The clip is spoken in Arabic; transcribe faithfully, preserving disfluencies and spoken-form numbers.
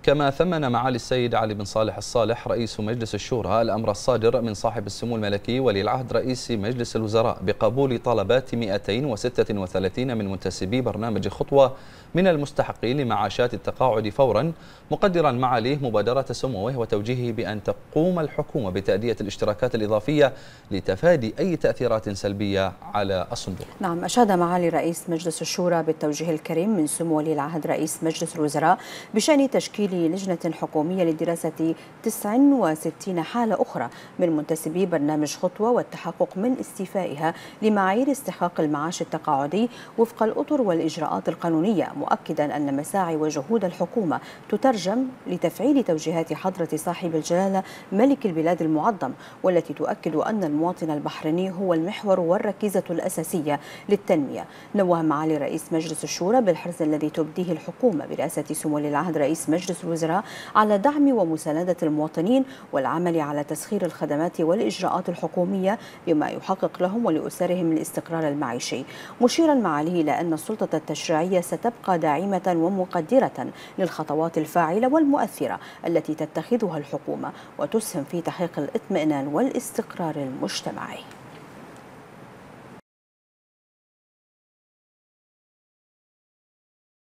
كما ثمن معالي السيد علي بن صالح الصالح رئيس مجلس الشورى الأمر الصادر من صاحب السمو الملكي ولي العهد رئيس مجلس الوزراء بقبول طلبات مئتين وستة وثلاثين من منتسبي برنامج خطوة من المستحقين لمعاشات التقاعد فورا، مقدرا معاليه مبادرة سموه وتوجيهه بأن تقوم الحكومة بتأدية الاشتراكات الإضافية لتفادي أي تأثيرات سلبية على الصندوق. نعم، أشاد معالي رئيس مجلس الشورى بالتوجيه الكريم من سمو ولي العهد رئيس مجلس الوزراء بشأن تشكيل لجنة حكومية لدراسة تسع وستين حالة أخرى من منتسبي برنامج خطوة والتحقق من استيفائها لمعايير استحقاق المعاش التقاعدي وفق الأطر والإجراءات القانونية، مؤكدا أن مساعي وجهود الحكومة تترجم لتفعيل توجيهات حضرة صاحب الجلالة ملك البلاد المعظم، والتي تؤكد أن المواطن البحريني هو المحور والركيزة الأساسية للتنمية. نوه معالي رئيس مجلس الشورى بالحرص الذي تبديه الحكومة برئاسة سمو ولي العهد رئيس مجلس الوزراء على دعم ومساندة المواطنين والعمل على تسخير الخدمات والإجراءات الحكومية بما يحقق لهم ولأسرهم الاستقرار المعيشي، مشيرا معاليه إلى أن السلطة التشريعية ستبقى داعمة ومقدرة للخطوات الفاعلة والمؤثرة التي تتخذها الحكومة وتسهم في تحقيق الاطمئنان والاستقرار المجتمعي.